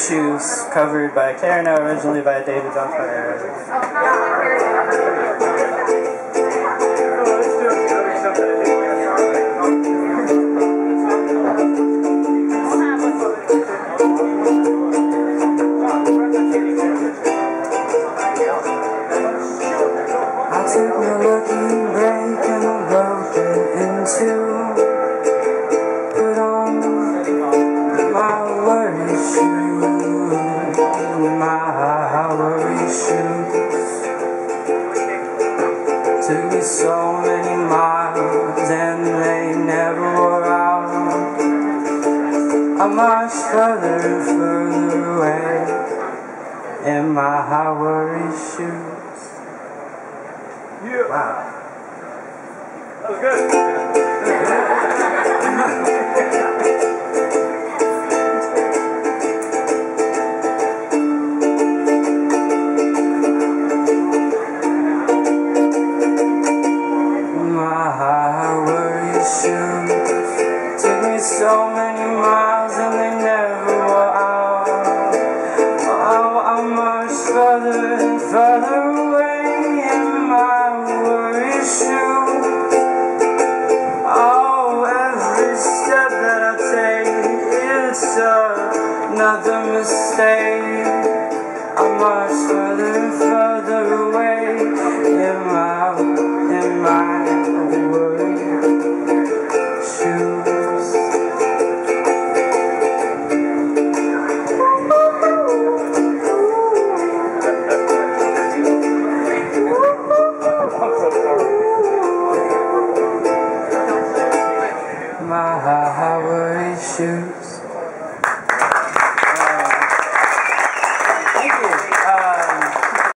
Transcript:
Shoes, covered by Karen, originally by David Dunfire. I took a lucky break and I broke it in two. Put on my worry shoes, my worry shoes. Took me so many miles and they never wore out. I'm much further and further away in my worry shoes. Yeah. Wow. That was good. My worry shoes took me so many miles and they never wore out. Oh, I'm much further and further away in my worry shoes. Oh, every step that I take, it's another mistake. I'm much further and further away in my